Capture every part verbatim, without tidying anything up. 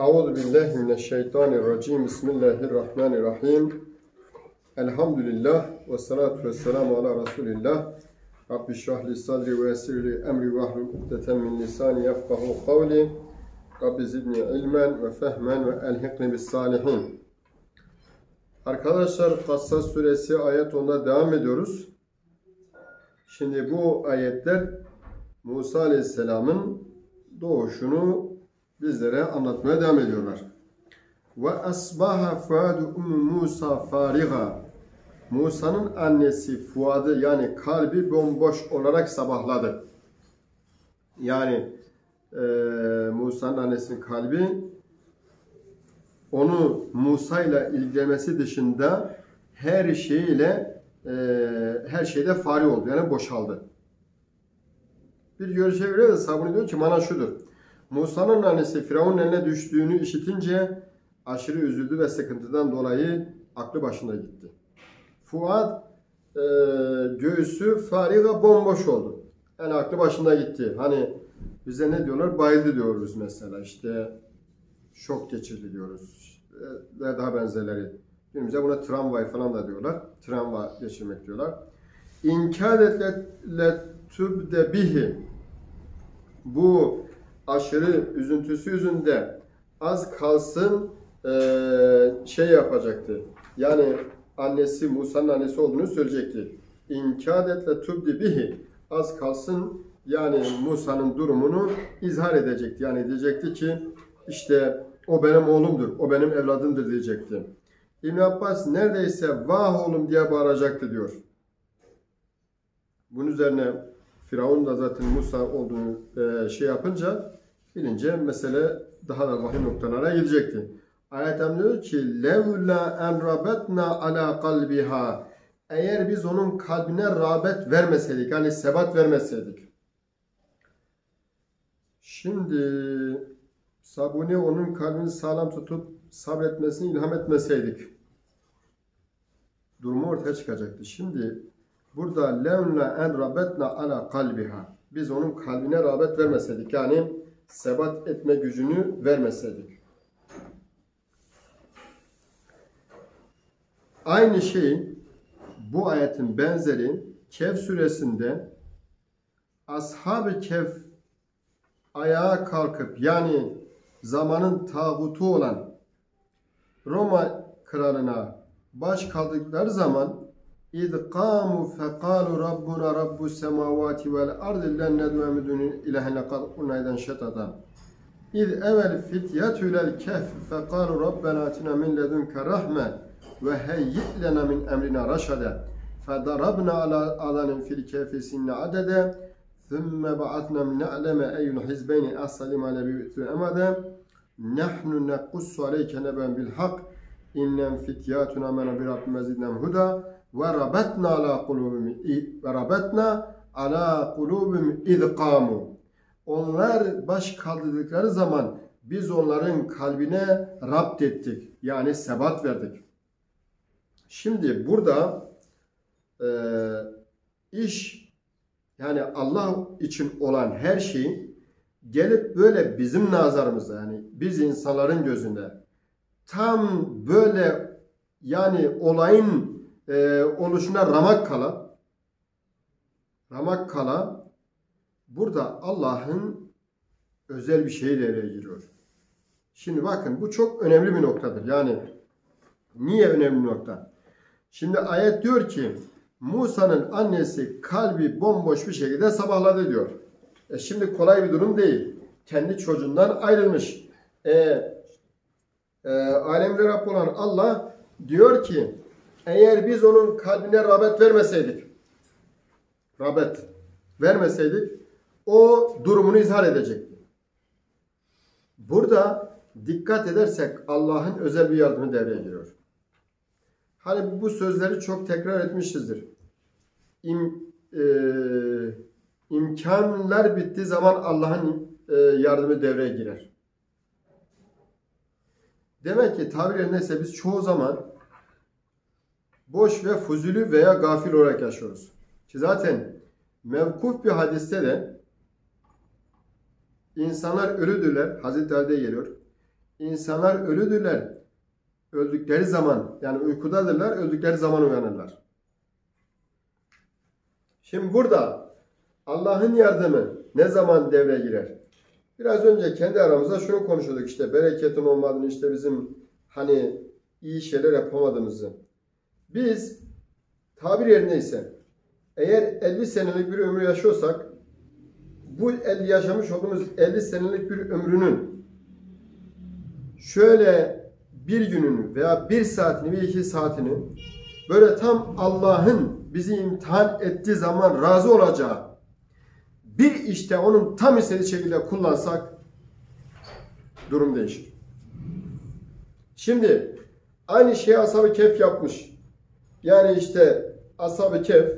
Euzu billahi mineşşeytanirracim. Bismillahirrahmanirrahim. Elhamdülillah ve salatu vesselamu ala Resulillah. Rabbi şrahli sadri ve yessirli emri ve ahlul ukdeten min lisani yefkahu kavli. Rabbi zidni ilmen ve fehmen ve elhiqni bis salihin. Arkadaşlar, Kassas suresi ayet onda devam ediyoruz. Şimdi bu ayetler Musa aleyhisselamın doğuşunu bizlere anlatmaya devam ediyorlar. Ve asbaha fuadu ummu Musa fariga. Musa'nın annesi Fuad'ı, yani kalbi bomboş olarak sabahladı. Yani e, Musa'nın annesinin kalbi onu Musa ile ilgilenmesi dışında her şeyle e, her şeyde fari oldu. Yani boşaldı. Bir görüşe göre de Sabuni diyor ki mana şudur. Musa'nın annesi Firavun'un eline düştüğünü işitince aşırı üzüldü ve sıkıntıdan dolayı aklı başına gitti. Fuad e, göğsü fariga bomboş oldu. Yani aklı başına gitti. Hani bize ne diyorlar? Bayıldı diyoruz mesela. İşte şok geçirdi diyoruz. Ve daha benzerleri. Günümüzde buna tramvay falan da diyorlar. Travma geçirmek diyorlar. İnkâdet letübde bihi. Bu aşırı üzüntüsü yüzünde az kalsın e, şey yapacaktı. Yani annesi, Musa'nın annesi olduğunu söyleyecekti. İnkâdet letübde bihi. Az kalsın yani Musa'nın durumunu izhar edecekti. Yani diyecekti ki işte o benim oğlumdur, o benim evladımdır diyecekti. İbn Abbas neredeyse vah oğlum diye bağıracaktı diyor. Bunun üzerine Firavun da zaten Musa olduğunu e, şey yapınca bilince mesele daha da vahim noktalara gidecekti. Ayet-i diyor ki levla en rabetna ala kalbiha. Eğer biz onun kalbine rağbet vermeseydik, yani sebat vermeseydik. Şimdi Sabuni onun kalbini sağlam tutup sabretmesini ilham etmeseydik durumu ortaya çıkacaktı. Şimdi burada levla en rabetna ala kalbiha. Biz onun kalbine rağbet vermeseydik, yani sebat etme gücünü vermeseydik. Aynı şey bu ayetin benzeri Kehf suresinde Ashab-ı Kehf ayağa kalkıp, yani zamanın tağutu olan Roma kralına baş kaldıkları zaman اِذْ قَامُوا فَقَالُوا رَبُّنَا رَبُّ السَّمَاوَاتِ وَالْاَرْضِ لَنْ نَدْوَى مِنْ دُونِهِ إِلَٰهًا لَقَدْ قُلْنَا اِذًا شَطَطًا اِذْ اَوَى الْفِتْيَةُ إِلَى الْكَهْفِ فَقَالُوا رَبَّنَا آتِنَا مِنْ لَدُنْكَ رَحْمَةً وَهَيِّئْ لَنَا مِنْ أَمْرِنَا رَشَدًا فَضَرَبْنَا عَلَى آذَانِهِمْ فِي الْكَهْفِ سِنِينَ عَدَدًا ثُمَّ بَعَثْنَاهُمْ لِنَعْلَمَ أَيُّ الْحِزْبَيْنِ أَحْصَىٰ لِمَا لَبِثُوا أَمَدًا نَحْنُ نَقُصُّ عَلَيْكَ نَبَأً بِالْحَقِّ إِنَّهُمْ فِتْيَةٌ آمَنُوا بِرَبِّهِمْ وَزِدْنَاهُمْ هُدًى وَرَبَطْنَا عَلَى قُلُوبِهِمْ وَرَبَطْنَا عَلَى قُلُوبِهِمْ إِذْ قَامُوا. Onlar baş kaldırdıkları zaman biz onların kalbine rapt ettik. Yani sebat verdik. Şimdi burada e, iş, yani Allah için olan her şey gelip böyle bizim nazarımızda, yani biz insanların gözünde tam böyle, yani olayın e, oluşuna ramak kala ramak kala burada Allah'ın özel bir şeyi devreye giriyor. Şimdi bakın, bu çok önemli bir noktadır. Yani niye önemli bir nokta? Şimdi ayet diyor ki Musa'nın annesi kalbi bomboş bir şekilde sabahladı diyor. E şimdi kolay bir durum değil. Kendi çocuğundan ayrılmış. E, e, alemde Rabb olan Allah diyor ki eğer biz onun kalbine rağbet vermeseydik, rağbet vermeseydik o durumunu izhar edecekti. Burada dikkat edersek Allah'ın özel bir yardımı devreye giriyor. Hani bu sözleri çok tekrar etmişizdir. İm, e, imkanlar bittiği zaman Allah'ın e, yardımı devreye girer. Demek ki tabirle neyse biz çoğu zaman boş ve fuzuli veya gafil olarak yaşıyoruz. Ki zaten mevkuf bir hadiste de insanlar ölüdürler. Hazreti Ali'de geliyor. İnsanlar ölüdürler. Öldükleri zaman, yani uykudadırlar, öldükleri zaman uyanırlar. Şimdi burada Allah'ın yardımı ne zaman devreye girer? Biraz önce kendi aramızda şunu konuşuyorduk, işte bereketin olmadığını, işte bizim hani iyi şeyler yapamadığımızı. Biz tabir yerindeyse eğer elli senelik bir ömür yaşıyorsak, bu elli yaşamış olduğumuz elli senelik bir ömrünün şöyle bir gününü veya bir saatini veya iki saatini böyle tam Allah'ın bizi imtihan ettiği zaman razı olacağı bir işte onun tam istediği şekilde kullansak durum değişir. Şimdi aynı şeyi Ashab-ı Kehf yapmış. Yani işte Ashab-ı Kehf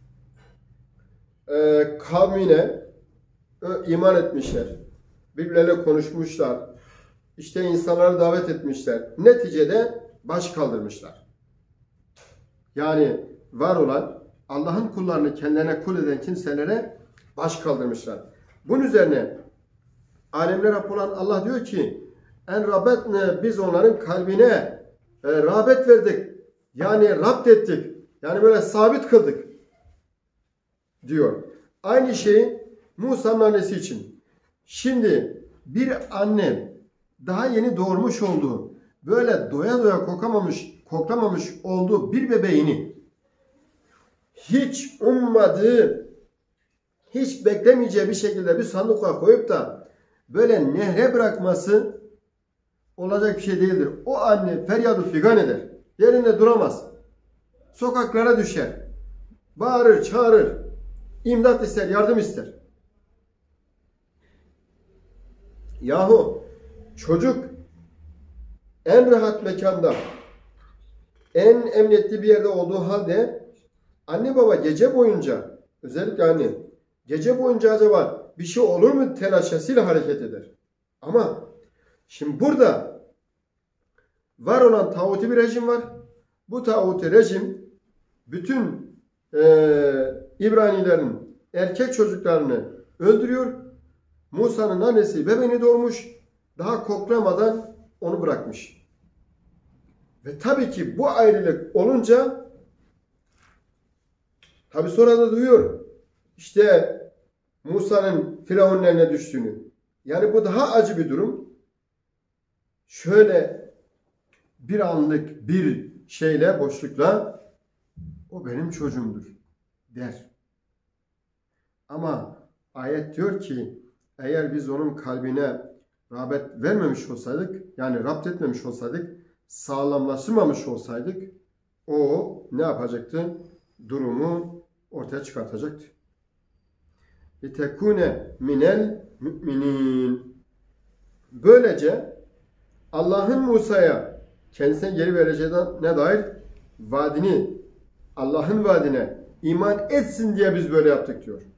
e, kavmine e, iman etmişler. Birbirleriyle konuşmuşlar. İşte insanları davet etmişler. Neticede baş kaldırmışlar. Yani var olan Allah'ın kullarını kendilerine kul eden kimselere baş kaldırmışlar. Bunun üzerine alemler Rabbi olan Allah diyor ki en rabetne, biz onların kalbine e, rağbet verdik. Yani rapt ettik. Yani böyle sabit kıldık diyor. Aynı şeyi Musa'nın annesi için. Şimdi bir anne daha yeni doğurmuş olduğu, böyle doya doya kokamamış, koklamamış olduğu bir bebeğini hiç ummadığı, hiç beklemeyeceği bir şekilde bir sanduka koyup da böyle nehre bırakması olacak bir şey değildir. O anne feryadı figan eder. Yerinde duramaz. Sokaklara düşer. Bağırır, çağırır. İmdat ister, yardım ister. Yahu çocuk en rahat mekanda, en emniyetli bir yerde olduğu halde anne baba gece boyunca, özellikle anne, gece boyunca acaba bir şey olur mu telaşesiyle hareket eder. Ama şimdi burada var olan tağuti bir rejim var. Bu tağuti rejim bütün e, İbranilerin erkek çocuklarını öldürüyor. Musa'nın annesi bebeğini doğurmuş. Daha koklamadan onu bırakmış. Ve tabii ki bu ayrılık olunca tabii sonra da duyuyor. İşte Musa'nın Firavun'un eline düştüğünü. Yani bu daha acı bir durum. Şöyle bir anlık bir şeyle, boşlukla o benim çocuğumdur der. Ama ayet diyor ki eğer biz onun kalbine rağbet vermemiş olsaydık, yani rapt etmemiş olsaydık, sağlamlaştırmamış olsaydık, o ne yapacaktı? Durumu ortaya çıkartacaktı. İtekune minel müminin. Böylece Allah'ın Musa'ya kendisine geri vereceğine dair vaadini, Allah'ın vaadine iman etsin diye biz böyle yaptık diyor.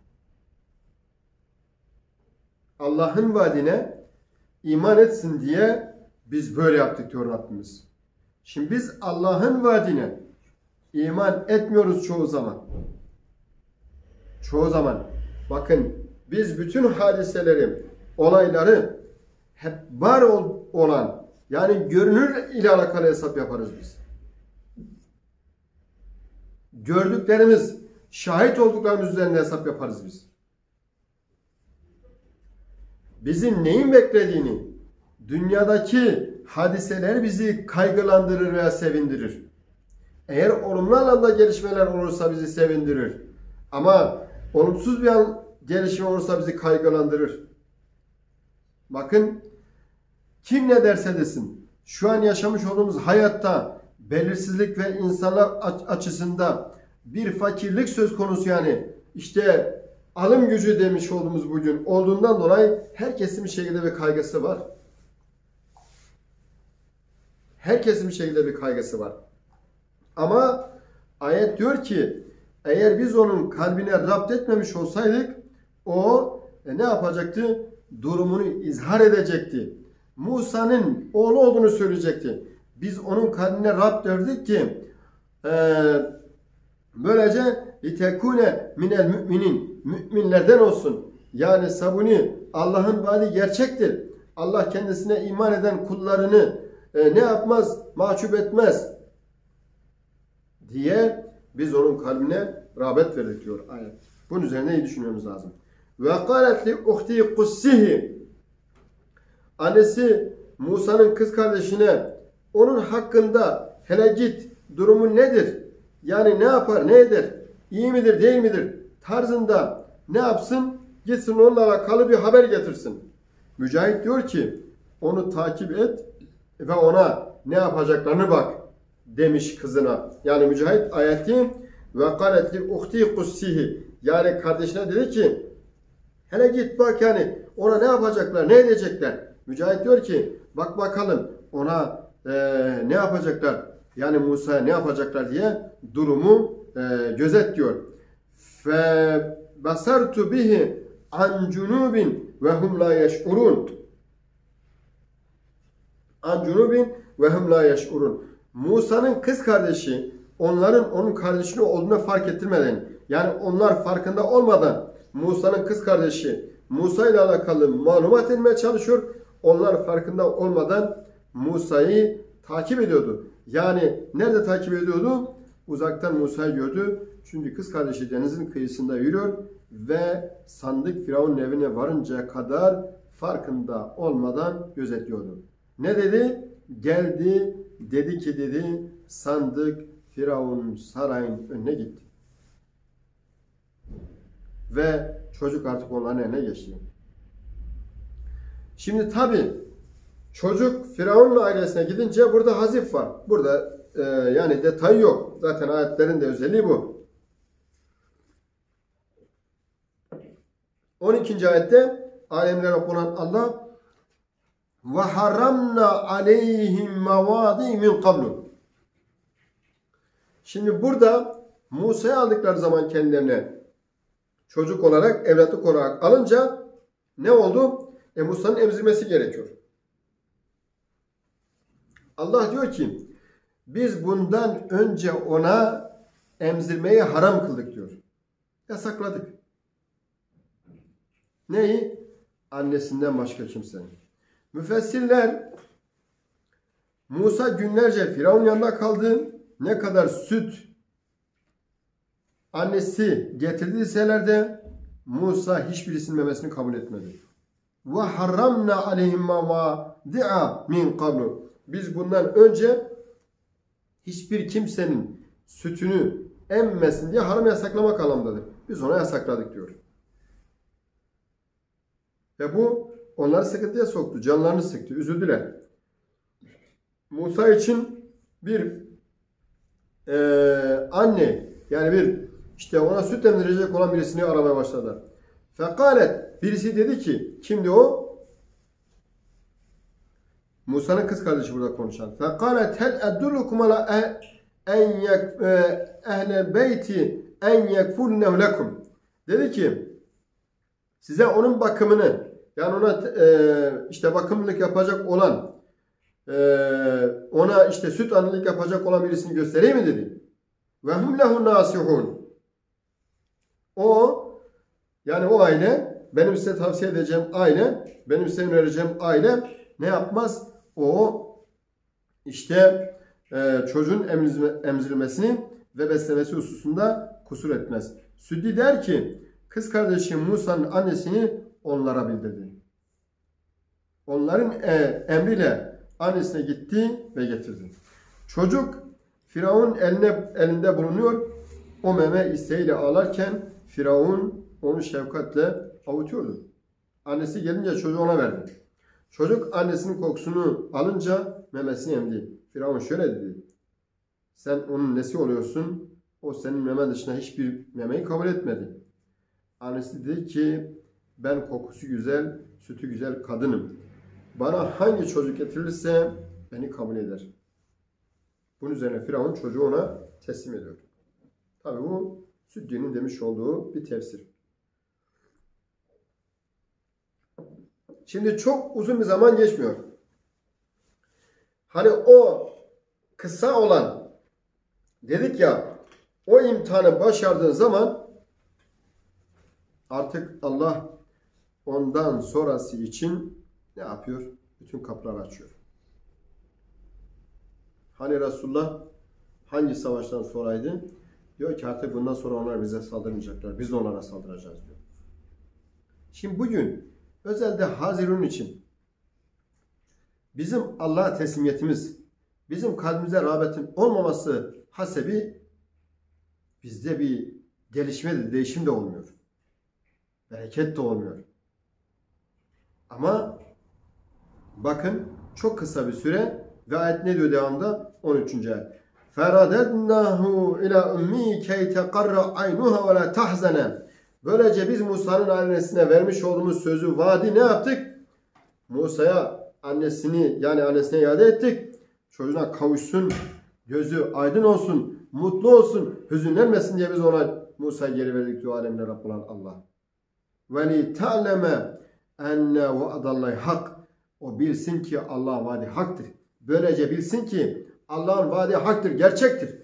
Allah'ın vaadine iman etsin diye biz böyle yaptık diyor Rabbimiz. Şimdi biz Allah'ın vaadine iman etmiyoruz çoğu zaman. Çoğu zaman. Bakın biz bütün hadiseleri, olayları hep var olan, yani görünür ile alakalı hesap yaparız biz. Gördüklerimiz, şahit olduklarımız üzerinde hesap yaparız biz. Bizim neyin beklediğini, dünyadaki hadiseler bizi kaygılandırır veya sevindirir. Eğer olumlu anlamda gelişmeler olursa bizi sevindirir. Ama olumsuz bir an gelişme olursa bizi kaygılandırır. Bakın, kim ne derse desin, şu an yaşamış olduğumuz hayatta belirsizlik ve insanlar açısında bir fakirlik söz konusu, yani işte alım gücü demiş olduğumuz bugün olduğundan dolayı herkesin bir şekilde bir kaygısı var. Herkesin bir şekilde bir kaygısı var. Ama ayet diyor ki eğer biz onun kalbine rapt etmemiş olsaydık o e, ne yapacaktı? Durumunu izhar edecekti. Musa'nın oğlu olduğunu söyleyecekti. Biz onun kalbine rapt verdik ki e, böylece litekune minel müminin, müminlerden olsun. Yani sabuni, Allah'ın vaadi gerçektir. Allah kendisine iman eden kullarını e, ne yapmaz? Mahcup etmez diye biz onun kalbine rağbet verdik diyor ayet. Bunun üzerine iyi düşünmemiz lazım. Ve kâlet li uhti kussihi. Annesi Musa'nın kız kardeşine onun hakkında hele git, durumu nedir? Yani ne yapar, ne eder? İyi midir, değil midir? Tarzında ne yapsın? Gitsin onunla alakalı bir haber getirsin. Mücahit diyor ki onu takip et ve ona ne yapacaklarını bak demiş kızına. Yani Mücahit ayeti ve kâlet li uhti kussihi. Yani kardeşine dedi ki hele git bak yani ona ne yapacaklar, ne edecekler? Mücahit diyor ki bak bakalım ona e, ne yapacaklar? Yani Musa'ya ne yapacaklar diye durumu e, gözet diyor. Fe basartu bihi an cunubin ve hum la yeş'urun. An cunubin ve hum la yeş'urun. Musa'nın kız kardeşi onların onun kardeşini olduğunu fark ettirmeden, yani onlar farkında olmadan Musa'nın kız kardeşi Musa ile alakalı malumat etmeye çalışıyor. Onlar farkında olmadan Musa'yı takip ediyordu. Yani nerede takip ediyordu? Uzaktan Musa'yı gördü. Çünkü kız kardeşi denizin kıyısında yürüyor ve sandık Firavun'un evine varıncaya kadar farkında olmadan gözetliyordu. Ne dedi? Geldi, dedi ki dedi, sandık Firavun sarayın önüne gitti. Ve çocuk artık onların eline geçti. Şimdi tabi çocuk Firavun'un ailesine gidince burada hazif var. Burada e, yani detay yok. Zaten ayetlerin de özelliği bu. on ikinci ayette alemlere okunan Allah ve haramna aleyhim mevadi min qablu. Şimdi burada Musa'yı aldıkları zaman kendilerine çocuk olarak, evlatlık olarak alınca ne oldu? E Musa'nın emzirmesi gerekiyor. Allah diyor ki biz bundan önce ona emzirmeyi haram kıldık diyor. Yasakladık. Neyi? Annesinden başka kimsenin. Müfessirler Musa günlerce Firavun yanında kaldı. Ne kadar süt annesi getirdiyseler de Musa hiçbirisinin memesini kabul etmedi. Ve haramna aleyhim mevadi'a min qablu. Biz bundan önce hiçbir kimsenin sütünü emmesin diye haram yasaklamak anlamındadır. Biz ona yasakladık diyor. Ve bu onları sıkıntıya soktu. Canlarını sıktı. Üzüldüler. Musa için bir e, anne yani bir işte ona süt emzirecek olan birisini aramaya başladılar. Fekalet birisi dedi ki kimdi o? Musa'nın kız kardeşi burada konuşan. Fekalet hel edullukum ala en yek ehle beyti en yekfulnehu lekum. Dedi ki size onun bakımını yani ona e, işte bakımlılık yapacak olan e, ona işte süt annelik yapacak olan birisini göstereyim mi dedi. Ve hum lehu nasihun. O yani o aile benim size tavsiye edeceğim aile benim size önereceğim aile ne yapmaz? O işte e, çocuğun emzirilmesini ve beslemesi hususunda kusur etmez. Süddi der ki kız kardeşi Musa'nın annesini onlara bildirdi. Onların e, emriyle annesine gitti ve getirdi. Çocuk Firavun eline, elinde bulunuyor. O meme isteğiyle ağlarken Firavun onu şefkatle avutuyordu. Annesi gelince çocuğu ona verdi. Çocuk annesinin kokusunu alınca memesini emdi. Firavun şöyle dedi. Sen onun nesi oluyorsun? O senin memen dışında hiçbir memeyi kabul etmedi. Annesi dedi ki ben kokusu güzel, sütü güzel kadınım. Bana hangi çocuk getirilirse beni kabul eder. Bunun üzerine Firavun çocuğu ona teslim ediyor. Tabi bu Süddi'nin demiş olduğu bir tefsir. Şimdi çok uzun bir zaman geçmiyor. Hani o kısa olan dedik ya o imtihanı başardığın zaman artık Allah ondan sonrası için ne yapıyor? Bütün kapıları açıyor. Hani Resulullah hangi savaştan sonraydı? Diyor ki artık bundan sonra onlar bize saldırmayacaklar. Biz de onlara saldıracağız diyor. Şimdi bugün özellikle Hazirun için bizim Allah'a teslimiyetimiz, bizim kalbimize rağbetin olmaması hasebi bizde bir gelişme de, değişim de olmuyor. Bereket de olmuyor. Ama bakın çok kısa bir süre ve ayet ne diyor devamında? on üçüncü ayet. فَرَدَدْنَاهُ اِلَى اُمِّي كَيْ تَقَرَّ عَيْنُهَا وَلَا تَحْزَنَ. Böylece biz Musa'nın annesine vermiş olduğumuz sözü, vaadi ne yaptık? Musa'ya annesini yani annesine iade ettik. Çocuğuna kavuşsun, gözü aydın olsun, mutlu olsun, hüzünlenmesin diye biz ona Musa'yı geri verdik diyor alemler Rabbi olan Allah. وَلِتَعْلَمَ اَنَّ وَعْدَ اللّٰهِ hak. O bilsin ki Allah'ın vaadi haktır. Böylece bilsin ki Allah'ın vaadi haktır, gerçektir.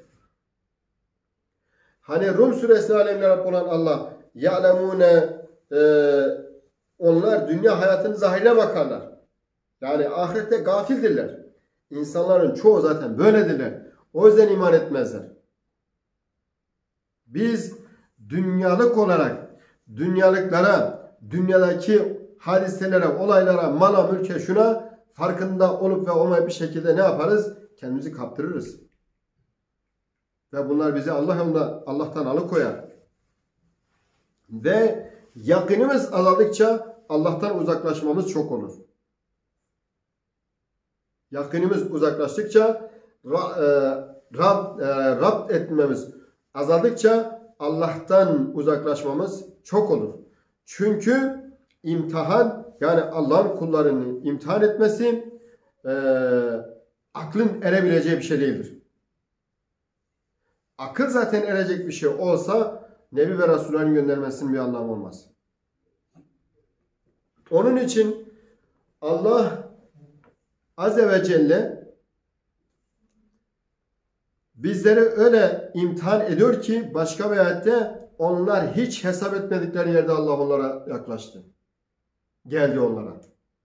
Hani Rum suresinde alemler Rabbi olan Allah ya'lemune e, onlar dünya hayatının zahirine bakarlar. Yani ahirette gafildirler. İnsanların çoğu zaten böyledirler. O yüzden iman etmezler. Biz dünyalık olarak dünyalıklara, dünyadaki hadiselere, olaylara, mala, mülke, şuna farkında olup ve olmayıp bir şekilde ne yaparız? Kendimizi kaptırırız. Ve bunlar bizi Allah yolunda Allah'tan alıkoyar. Ve yakınımız azaldıkça Allah'tan uzaklaşmamız çok olur. Yakınımız uzaklaştıkça Rab, Rab, Rab etmemiz azaldıkça Allah'tan uzaklaşmamız çok olur. Çünkü imtihan, yani Allah'ın kullarını imtihan etmesi e, aklın erebileceği bir şey değildir. Akıl zaten erecek bir şey olsa Nebi ve Resul'ün göndermesinin bir anlamı olmaz. Onun için Allah Azze ve Celle bizleri öyle imtihan ediyor ki başka bir ayette onlar hiç hesap etmedikleri yerde Allah onlara yaklaştı. Geldi onlara.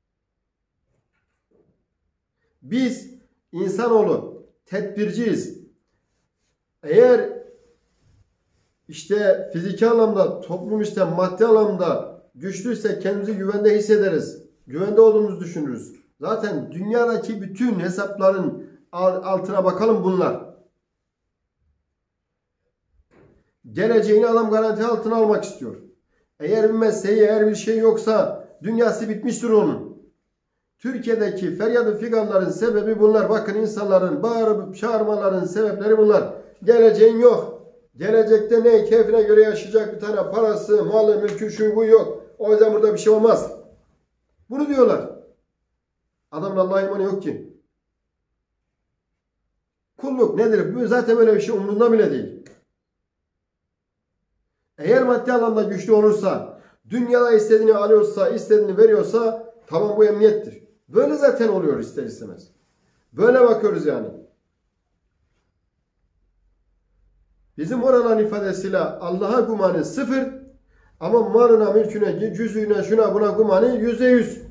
Biz insanoğlu tedbirciyiz. Eğer işte fiziki anlamda, toplum işte maddi anlamda güçlüyse kendimizi güvende hissederiz. Güvende olduğumuzu düşünürüz. Zaten dünyadaki bütün hesapların altına bakalım bunlar. Geleceğini adam garanti altına almak istiyor. Eğer bir mesleği, eğer bir şey yoksa dünyası bitmiştir onun. Türkiye'deki feryadı figanların sebebi bunlar. Bakın insanların bağırıp çağırmaların sebepleri bunlar. Geleceğin yok. Gelecekte ne? Keyfine göre yaşayacak bir tane parası, malı, mülkü, şu bu yok. O yüzden burada bir şey olmaz. Bunu diyorlar. Adamın Allah'a imanı yok ki. Kulluk nedir? Bu zaten böyle bir şey umurunda bile değil. Eğer maddi anlamda güçlü olursa, dünyada istediğini alıyorsa, istediğini veriyorsa tamam bu emniyettir. Böyle zaten oluyor ister istemez. Böyle bakıyoruz yani. Bizim oraların ifadesiyle Allah'a gumanı sıfır ama malına, mülküne, cüzüğüne, şuna buna gumanı yüzde yüz.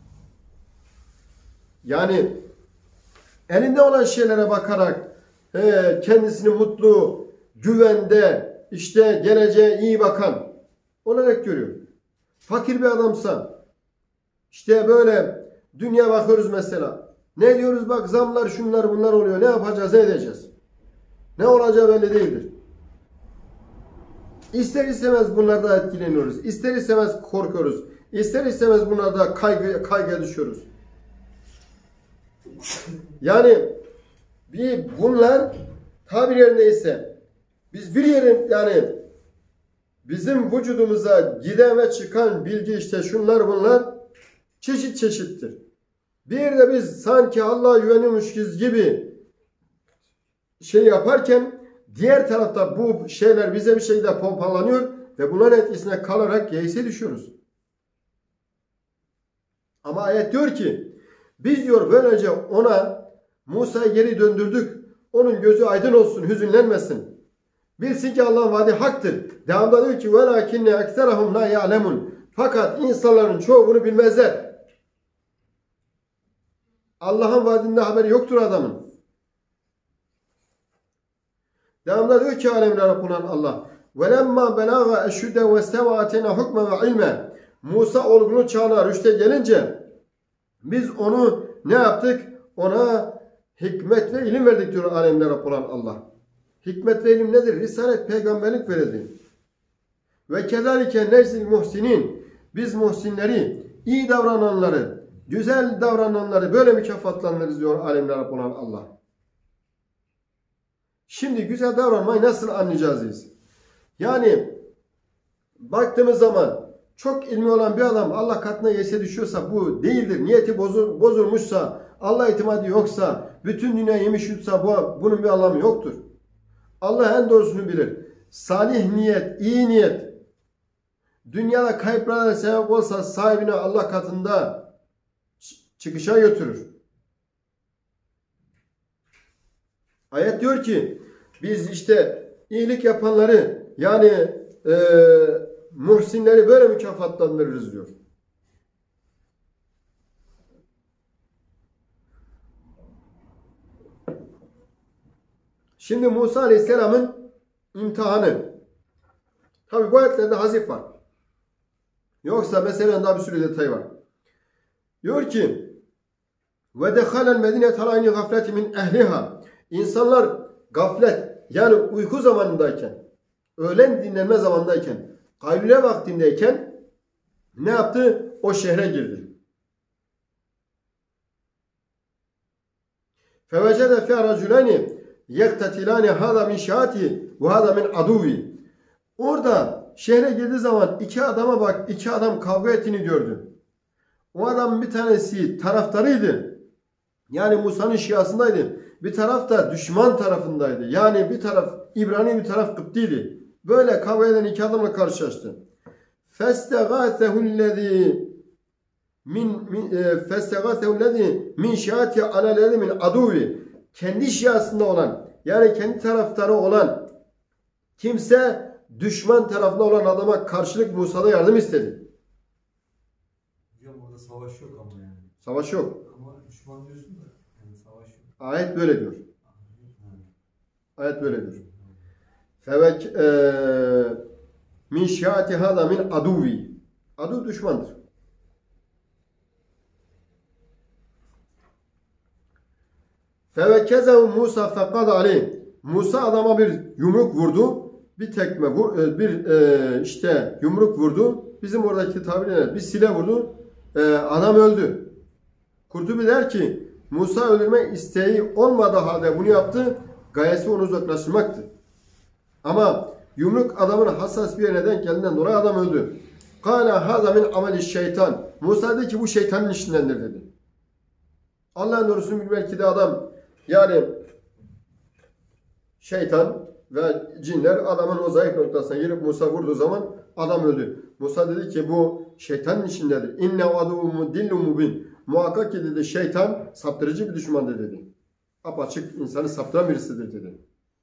Yani elinde olan şeylere bakarak he, kendisini mutlu, güvende, işte geleceğe iyi bakan olarak görüyor. Fakir bir adamsa işte böyle dünya bakıyoruz mesela. Ne diyoruz bak zamlar şunlar bunlar oluyor. Ne yapacağız ne edeceğiz? Ne olacağı belli değildir. İster istemez bunlarda etkileniyoruz. İster istemez korkuyoruz. İster istemez bunlarda kaygı, kaygıya düşüyoruz. Yani bir bunlar tabir yerindeyse biz bir yerin yani bizim vücudumuza giden ve çıkan bilgi işte şunlar bunlar çeşit çeşittir. Bir de biz sanki Allah'a güveniyormuşuz gibi şey yaparken diğer tarafta bu şeyler bize bir şekilde pompalanıyor ve bunların etkisine kalarak yeise düşüyoruz. Ama ayet diyor ki biz diyor böylece ona Musa'yı geri döndürdük. Onun gözü aydın olsun, hüzünlenmesin. Bilsin ki Allah'ın vaadi haktır. Devamda diyor ki وَلَاكِنَّ اَكْتَرَهُمْ لَا يَعْلَمُونَ Fakat insanların çoğu bunu bilmezler. Allah'ın vaadinde haberi yoktur adamın. Devamında diyor ki alemler Rabbunan Allah. وَلَمَّا بَلَغَ اَشُّدَ وَاسْتَوَى اَتَيْنَا حُكْمًا وَعِلْمًا. Musa olgunluk çağına rüşte gelince biz onu ne yaptık? Ona hikmet ve ilim verdik diyor alemler Rabbunan Allah. Hikmet ve ilim nedir? Risalet, peygamberlik verildi. Ve kezalike nezil muhsinin. Biz muhsinleri, iyi davrananları, güzel davrananları böyle mükafatlandırırız diyor alemler Rabbunan Allah. Şimdi güzel davranmayı nasıl anlayacağız biz? Yani baktığımız zaman çok ilmi olan bir adam Allah katına yese düşüyorsa bu değildir. Niyeti bozul, bozulmuşsa, Allah itimadı yoksa, bütün dünya yemiş yutsa bu, bunun bir anlamı yoktur. Allah en doğrusunu bilir. Salih niyet, iyi niyet, dünyada kayıplara sebep olsa sahibine Allah katında çıkışa götürür. Ayet diyor ki biz işte iyilik yapanları yani e, muhsinleri böyle mükafatlandırırız diyor. Şimdi Musa Aleyhisselam'ın imtihanı. Tabi bu ayetlerde hazif var. Yoksa mesela daha bir sürü detay var. Diyor ki ve dehalel medine talayni gafleti min ehliha. İnsanlar gaflet yani uyku zamanındayken, öğlen dinlenme zamanındayken, kaylule vaktindeyken ne yaptı? O şehre girdi. Fevecede fi raculani yektetilani hada min şaati ve hada min aduvi. Orada şehre girdiği zaman iki adama bak, iki adam kavga ettiğini gördü. O adamın bir tanesi taraftarıydı. Yani Musa'nın şiasındaydı. Bir taraf da düşman tarafındaydı. Yani bir taraf İbrani, bir taraf Kıptiydi. Böyle kavga eden iki adamla karşılaştı. Festegâthehullezî min festegâthehullezî min şiati alellezî min aduvi. Kendi şiasında olan, yani kendi taraftarı olan kimse düşman tarafında olan adama karşılık Musa'da yardım istedi. Hocam orada savaş yok ama yani. Savaş yok. Ama düşman diyorsun da yani savaş yok. Ayet böyle diyor. Ayet böyle diyor. Fevek eee min şiati hâzâ min aduvi. Adu düşmandır. Fevekkezehu Musa fekad aleyh. Musa adama bir yumruk vurdu. Bir tekme vur, bir e, işte yumruk vurdu. Bizim oradaki tabirle bir sile vurdu. E, adam öldü. Kurtubi der ki Musa öldürme isteği olmadığı halde bunu yaptı. Gayesi onu uzaklaştırmaktı. Ama yumruk adamın hassas bir yerine denk geldiğinden dolayı adam öldü. Kâne hâzâ min ameli şeytan. Musa dedi ki bu şeytanın işindendir dedi. Allah'ın doğrusunu bil belki de adam yani şeytan ve cinler adamın o zayıf noktasına girip Musa vurduğu zaman adam öldü. Musa dedi ki bu şeytanın işindedir. İnne adumu dillu mubin. Muhakkak ki dedi şeytan saptırıcı bir düşmandır dedi. Apaçık insanı saptıran birisidir dedi.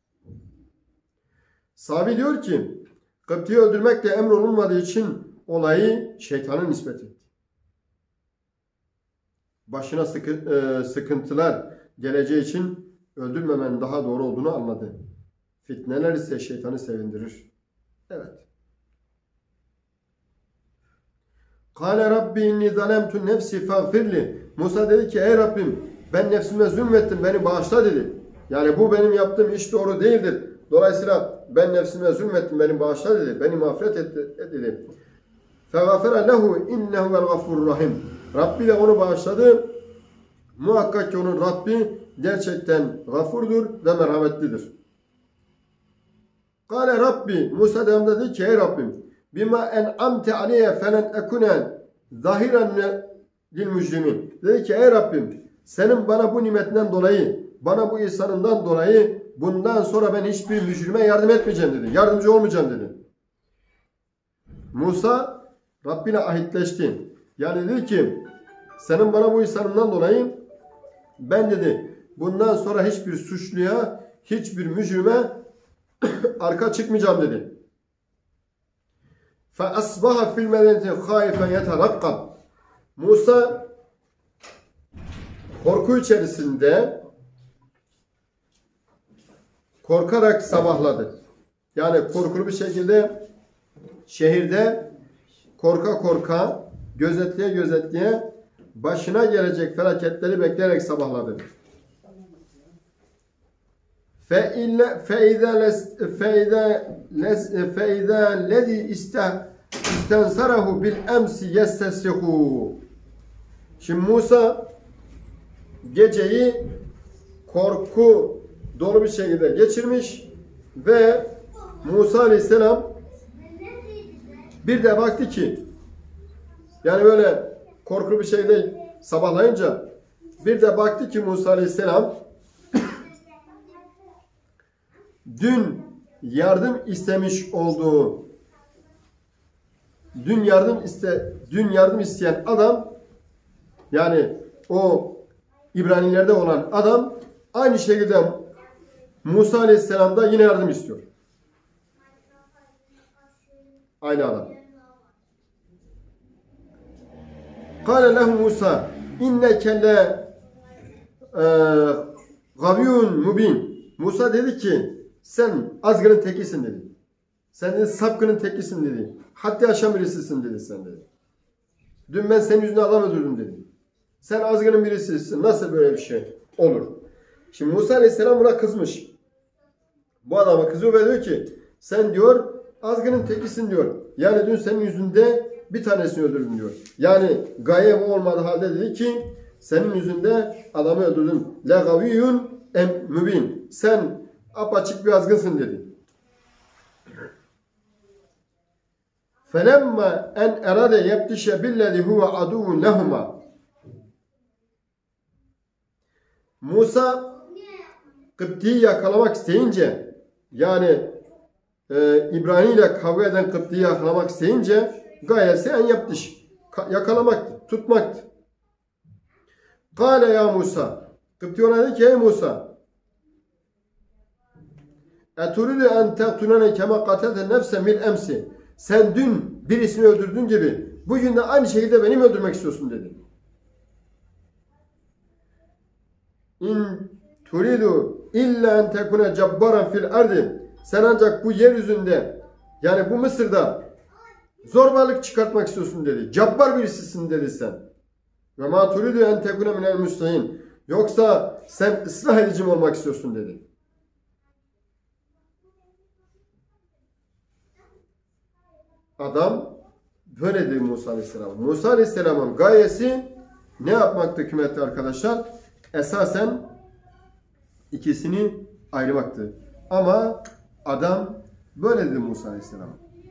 Sahabi diyor ki Kıpti'yi öldürmekle emrolunmadığı için olayı şeytanın nispet etti. Başına sıkı, e, sıkıntılar geleceği için öldürmemenin daha doğru olduğunu anladı. Fitneler ise şeytanı sevindirir. Evet. Kâle Rabbi inni zalemtu nefsi fagfirli. Musa dedi ki ey Rabbim ben nefsime zulmettim beni bağışla dedi. Yani bu benim yaptığım iş doğru değildir. Dolayısıyla ben nefsime zulmettim beni bağışla dedi. Beni mağfiret et, et dedi. Fegafere lehu innehu vel gafurur rahim. Rabbi de onu bağışladı. Muhakkak ki onun Rabbi gerçekten gafurdur ve merhametlidir. Kâle Rabbi Musa devamında dedi ki ey Rabbim bima en'amte aleyye felen ekune zahiren lil mücrimin. Dedi ki ey Rabbim senin bana bu nimetinden dolayı bana bu ihsanından dolayı bundan sonra ben hiçbir mücrime yardım etmeyeceğim dedi. Yardımcı olmayacağım dedi. Musa Rabbine ahitleşti. Yani dedi ki senin bana bu ihsanından dolayı ben dedi bundan sonra hiçbir suçluya hiçbir mücrime arka çıkmayacağım dedi. فَأَصْبَحَ فِي الْمَدِينَةِ خَائِفًا يَتَرَقَّبُ Musa korku içerisinde korkarak sabahladı. Yani korkulu bir şekilde şehirde korka korka, gözetleye gözetleye başına gelecek felaketleri bekleyerek sabahladı. فَاِذَا الَّذ۪ي اِسْتَنْسَرَهُ بِالْاَمْسِ يَسْتَسْرِخُ. Şimdi Musa geceyi korku dolu bir şekilde geçirmiş ve Musa Aleyhisselam bir de baktı ki, yani böyle korkulu bir şekilde sabahlayınca bir de baktı ki Musa Aleyhisselam dün yardım istemiş olduğu, dün yardım iste, dün yardım isteyen adam, yani o İbranilerde olan adam aynı şekilde Musa Aleyhisselam'da yine yardım istiyor. Aynı adam. Kâle lehu Musa inneke le gaviyyun mubin. Musa dedi ki sen azgının tekisin dedi. Sen dedi sapkının tekisin dedi. Hatta yaşam birisisin dedi sen dedi. Dün ben senin yüzüne adam öldürdüm dedi. Sen azgının birisisin. Nasıl böyle bir şey olur? Şimdi Musa Aleyhisselam buna kızmış. Bu adama kızıyor ve diyor ki sen diyor azgının tekisin diyor. Yani dün senin yüzünde bir tanesini öldürdüm diyor. Yani gaye bu olmadığı halde dedi ki senin yüzünde adamı öldürdüm. La gaviyyun em mübin. Sen apaçık bir azgınsın dedi. Felemma en erade yebtişe billezî huve aduvun lehuma. Musa Kıpti'yi yakalamak isteyince, yani e, İbrahim ile kavga eden Kıpti'yi yakalamak isteyince gayesi en yaptış. Yakalamaktı, tutmaktı. Kâle ya Musa. Kıpti ona dedi ki ey Musa eturidu en teqtulene kema katelte nefse mil emsi. Sen dün birisini öldürdüğün gibi bugün de aynı şekilde beni mi öldürmek istiyorsun dedi. İn turidu illa en tekune cabbaran fil ardi. Sen ancak bu yeryüzünde, yani bu Mısır'da zorbalık çıkartmak istiyorsun dedi. Cabbar birisisin dedi sen. Ve ma turidu en tekune minel müstehin. Yoksa sen ıslah edici mi olmak istiyorsun dedi. Adam böyle dedi Musa Aleyhisselam. Musa Aleyhisselam'ın gayesi ne yapmaktı kıymetli arkadaşlar? Esasen ikisini ayırmaktı. Ama adam böyle dedi Musa Aleyhisselam.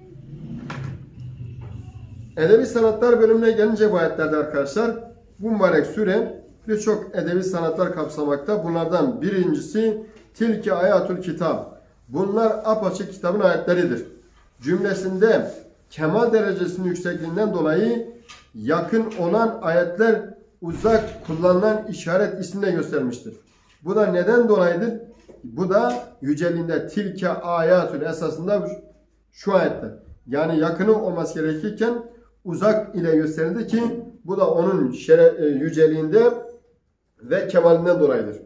Edebi sanatlar bölümüne gelince bu ayetlerde arkadaşlar, bu mübarek sure birçok edebi sanatlar kapsamakta. Bunlardan birincisi tilki ayatul kitab. Bunlar apaçık kitabın ayetleridir. Cümlesinde kemal derecesinin yüksekliğinden dolayı yakın olan ayetler uzak kullanılan işaret isimle göstermiştir. Bu da neden dolayıdır? Bu da yüceliğinde tilke ayatul esasında şu ayetler. Yani yakını olması gerekirken uzak ile gösterildi ki bu da onun şere, yüceliğinde ve kemalinden dolayıdır.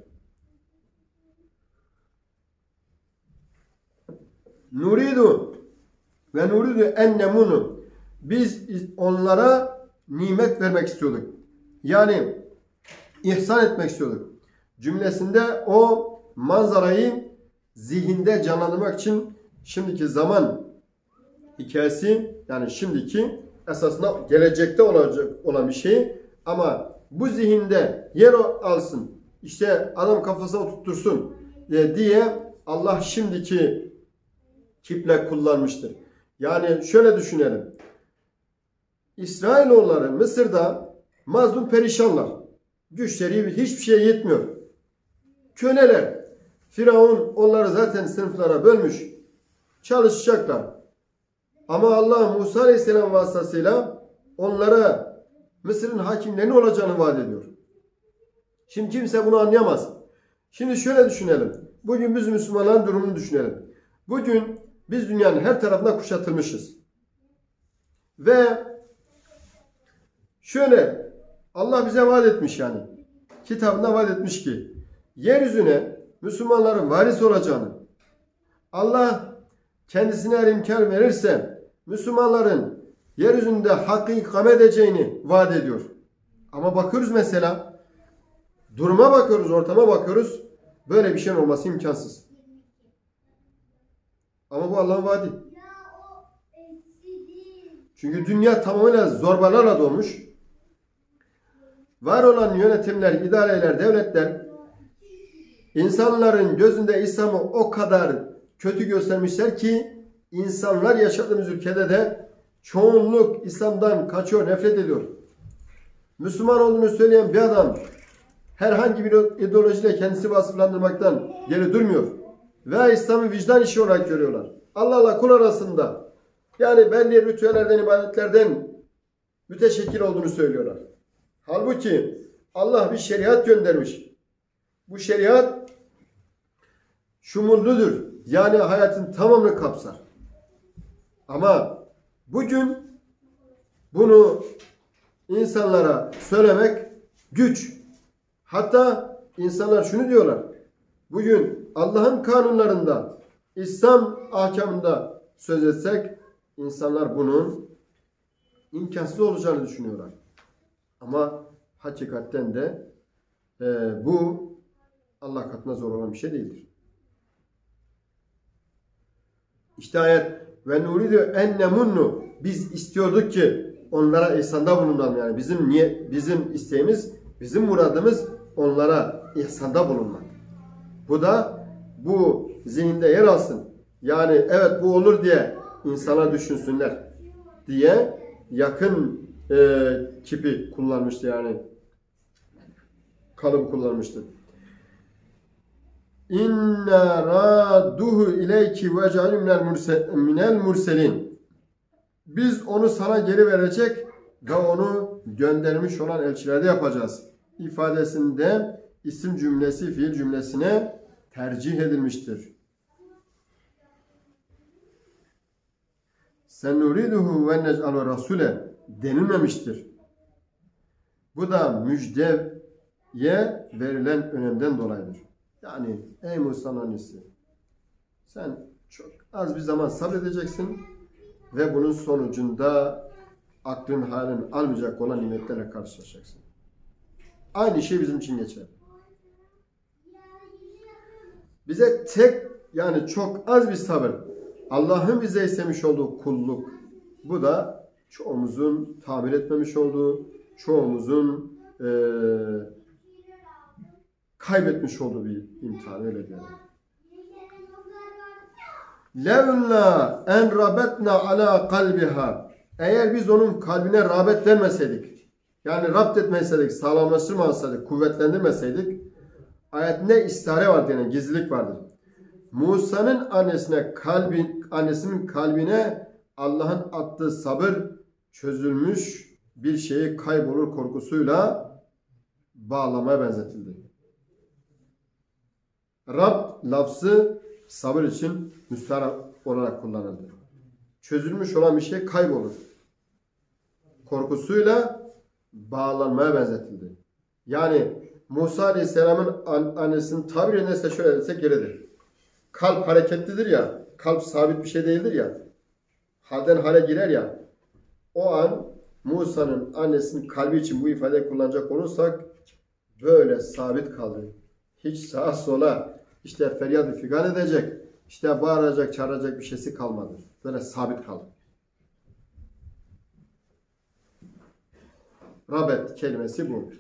Nuridu ve nuridu ennemunu. Biz onlara nimet vermek istiyorduk. Yani ihsan etmek istiyorduk. Cümlesinde o manzarayı zihinde canlandırmak için şimdiki zaman hikayesi, yani şimdiki esasında gelecekte olacak olan bir şey, ama bu zihinde yer alsın, işte adam kafasına oturtursun diye Allah şimdiki kiple kullanmıştır. Yani şöyle düşünelim. İsrailoğulları Mısır'da mazlum perişanlar. Güçleri hiçbir şeye yetmiyor. Köleler. Firavun onları zaten sınıflara bölmüş. Çalışacaklar. Ama Allah Musa Aleyhisselam vasıtasıyla onlara Mısır'ın hakimlerinin olacağını vaat ediyor. Şimdi kimse bunu anlayamaz. Şimdi şöyle düşünelim. Bugün biz Müslümanların durumunu düşünelim. Bugün biz dünyanın her tarafına kuşatılmışız. Ve şöyle Allah bize vaat etmiş yani. kitabında vaat etmiş ki yeryüzüne Müslümanların varis olacağını, Allah kendisine eğer imkan verirse Müslümanların yeryüzünde hakkı ikame edeceğini vaat ediyor. Ama bakıyoruz mesela, duruma bakıyoruz, ortama bakıyoruz, böyle bir şeyin olması imkansız. Ama bu Allah'ın vaadi. Çünkü dünya tamamıyla zorbalarla dolmuş. Var olan yönetimler, idareler, devletler insanların gözünde İslam'ı o kadar kötü göstermişler ki insanlar yaşadığımız ülkede de çoğunluk İslam'dan kaçıyor, nefret ediyor. Müslüman olduğunu söyleyen bir adam herhangi bir ideolojiyle kendisi vasıflandırmaktan geri durmuyor. Ve İslam'ı vicdan işi olarak görüyorlar. Allah'la kul arasında yani belli ritüellerden, ibadetlerden müteşekkil olduğunu söylüyorlar. Halbuki Allah bir şeriat göndermiş. Bu şeriat şumulludur. Yani hayatın tamamını kapsar. Ama bugün bunu insanlara söylemek güç. Hatta insanlar şunu diyorlar. Bugün Allah'ın kanunlarında, İslam ahkamında söz etsek insanlar bunun imkansız olacağını düşünüyorlar. Ama hakikaten de e, bu Allah katında zor olan bir şey değildir. İşte ayet ve nuridu en nemunnu, biz istiyorduk ki onlara ihsanda bulunalım. Yani bizim niye bizim isteğimiz, bizim muradımız onlara ihsanda bulunmak. Bu da bu zihinde yer alsın. Yani evet bu olur diye insana düşünsünler diye yakın e, kipi kullanmıştı, yani kalıbı kullanmıştı. İnna raduhu ileyki ve cealü minel murselin. Biz onu sana geri verecek ve onu göndermiş olan elçilerde yapacağız ifadesinde isim cümlesi fiil cümlesine tercih edilmiştir. Sen nuriduhu ve nec'alu rasule denilmemiştir. Bu da müjdeye verilen önemden dolayıdır. Yani ey Musa'nın annesi, sen çok az bir zaman sabredeceksin ve bunun sonucunda aklın halin almayacak olan nimetlerle karşılaşacaksın. Aynı şey bizim için geçer. Bize tek, yani çok az bir sabır, Allah'ın bize istemiş olduğu kulluk, bu da çoğumuzun tabir etmemiş olduğu, çoğumuzun e, kaybetmiş olduğu bir imtihan, öyle diyelim. Levla en rabetna ala kalbiha, eğer biz onun kalbine rağbet vermeseydik, yani rapt etmeseydik, sağlamlaştırmasaydık, kuvvetlendirmeseydik, ayetinde istihare vardır, yani gizlilik vardır. Musa'nın annesine kalbin, annesinin kalbine Allah'ın attığı sabır çözülmüş bir şeyi kaybolur korkusuyla bağlamaya benzetildi. Rab lafzı sabır için müstahar olarak kullanıldı. Çözülmüş olan bir şey kaybolur. Korkusuyla bağlanmaya benzetildi. Yani Musa Aleyhisselam'ın annesinin tabiriyle ise şöyle desek yeridir. Kalp hareketlidir ya, kalp sabit bir şey değildir ya, halden hale girer ya, o an Musa'nın annesinin kalbi için bu ifadeyi kullanacak olursak böyle sabit kaldı. Hiç sağa sola işte feryat-ı figan edecek, işte bağıracak, çağıracak bir şeysi kalmadı. Böyle sabit kaldı. Rabet kelimesi bu.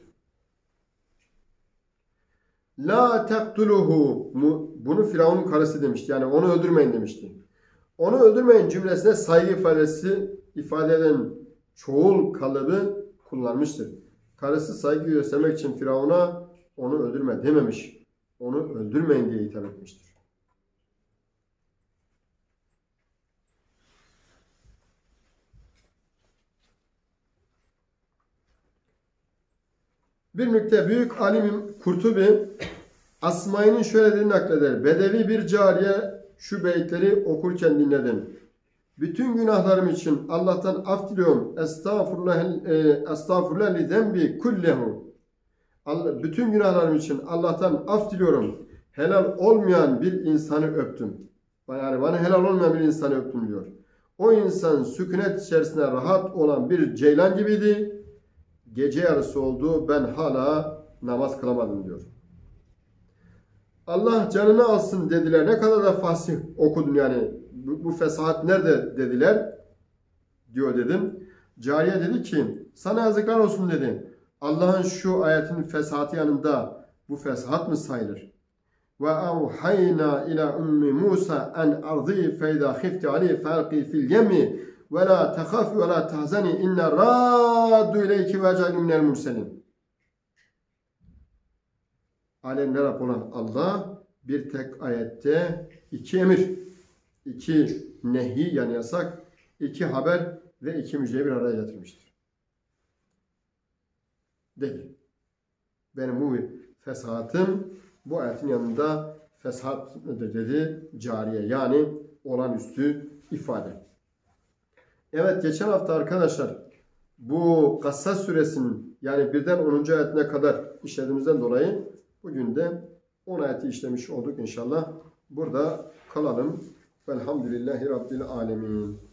La tektuluhu, bunu Firavun'un karısı demişti. Yani onu öldürmeyin demişti. Onu öldürmeyin cümlesine saygı ifadesi ifade eden çoğul kalıbı kullanmıştır. Karısı saygı göstermek için Firavun'a onu öldürme dememiş. Onu öldürmeyin diye hitap etmiştir. Bir nükte büyük alimim Kurtubi Asmai'nin şöyle dediğini nakleder. Bedevi bir cariye şu beytleri okurken dinledim. Bütün günahlarım için Allah'tan af diliyorum. Estağfurullah, estağfurullah li zembi kullehu. Allah, bütün günahlarım için Allah'tan af diliyorum. Helal olmayan bir insanı öptüm. Yani bana helal olmayan bir insanı öptüm diyor. O insan sükunet içerisinde rahat olan bir ceylan gibiydi. Gece yarısı oldu, ben hala namaz kılamadım diyor. Allah canını alsın dediler. Ne kadar da fasih okudun yani. Bu, bu fesahat nerede dediler. Diyor dedim. Cariye dedi ki sana yazıklar olsun dedi. Allah'ın şu ayetin fesahatı yanında bu fesahat mı sayılır? Ve evhayna ila ummi Musa en ardi fe izâ khifti aleyhi felqi fil yemi ve la tehafi ve la tahzani inne raddu ileyki ve ec'alü minel murselin. Alemler Rabbi olan Allah bir tek ayette iki emir, iki nehi yani yasak, iki haber ve iki müjdeyi bir araya getirmiştir. Dedi. Benim bu fesahatım bu ayetin yanında fesat nedir dedi cariye yani olağanüstü ifade. Evet geçen hafta arkadaşlar bu Kassas suresinin yani birden onuncu ayetine kadar işlediğimizden dolayı bugün de on ayeti işlemiş olduk inşallah. Burada kalalım. Velhamdülillahi Rabbil alemin.